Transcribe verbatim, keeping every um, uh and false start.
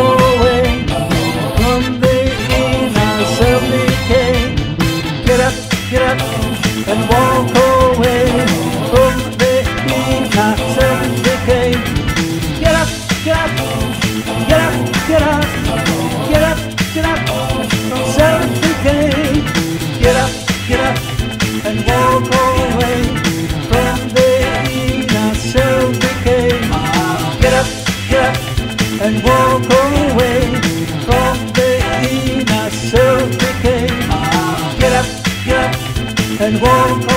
away from the inner self-decay. Get up, get up, and walk away from the inner self-decay. Get up, get up, get up, get up, get up, get up from self-decay. Get up, get up, and walk away from the inner self-decay. Get up, get up, and walk away from the inner self-decay. Get up, get up, and walk